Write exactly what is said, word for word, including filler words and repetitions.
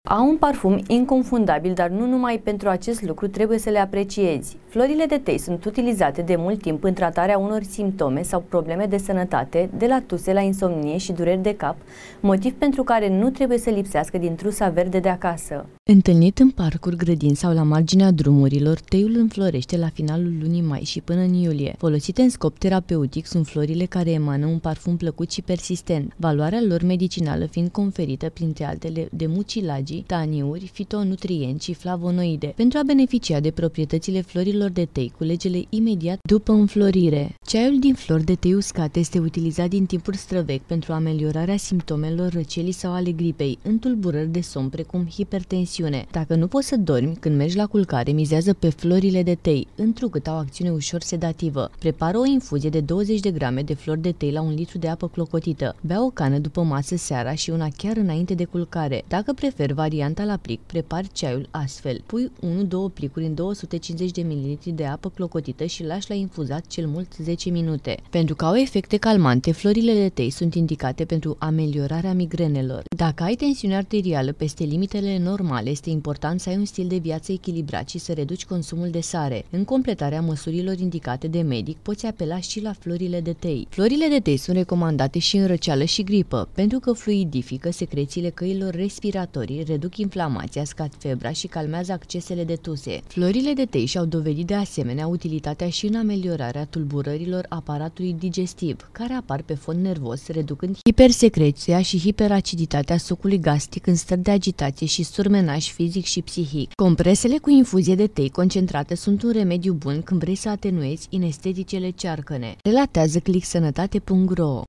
Au un parfum inconfundabil, dar nu numai pentru acest lucru trebuie să le apreciezi. Florile de tei sunt utilizate de mult timp în tratarea unor simptome sau probleme de sănătate, de la tuse la insomnie și dureri de cap, motiv pentru care nu trebuie să lipsească din trusa verde de acasă. Întâlnit în parcuri, grădini sau la marginea drumurilor, teiul înflorește la finalul lunii mai și până în iulie. Folosite în scop terapeutic, sunt florile care emană un parfum plăcut și persistent, valoarea lor medicinală fiind conferită, printre altele, de mucilagii, taniuri, fitonutrienți și flavonoide. Pentru a beneficia de proprietățile florilor de tei, culege-le imediat după înflorire. Ceaiul din flori de tei uscate este utilizat din timpuri străvechi pentru ameliorarea simptomelor răcelii sau ale gripei, în tulburări de somn precum hipertensiune. Dacă nu poți să dormi când mergi la culcare, mizează pe florile de tei, întrucât au acțiune ușor sedativă. Prepară o infuzie de douăzeci de grame de flori de tei la un litru de apă clocotită. Bea o cană după masă seara și una chiar înainte de culcare. Dacă preferi varianta la plic, prepari ceaiul astfel. Pui unu două plicuri în două sute cincizeci de mililitri de apă clocotită și lași la infuzat cel mult zece minute. Pentru că au efecte calmante, florile de tei sunt indicate pentru ameliorarea migrenelor. Dacă ai tensiune arterială peste limitele normale, este important să ai un stil de viață echilibrat și să reduci consumul de sare. În completarea măsurilor indicate de medic, poți apela și la florile de tei. Florile de tei sunt recomandate și în răceală și gripă, pentru că fluidifică secrețiile căilor respiratorii, reduc inflamația, scad febra și calmează accesele de tuse. Florile de tei și-au dovedit de asemenea utilitatea și în ameliorarea tulburărilor aparatului digestiv, care apar pe fond nervos, reducând hipersecreția și hiperaciditatea sucului gastric în stări de agitație și surmenaj fizic și psihic. Compresele cu infuzie de tei concentrate sunt un remediu bun când vrei să atenuezi inesteticele cearcăne. Relatează click sănătate punct ro.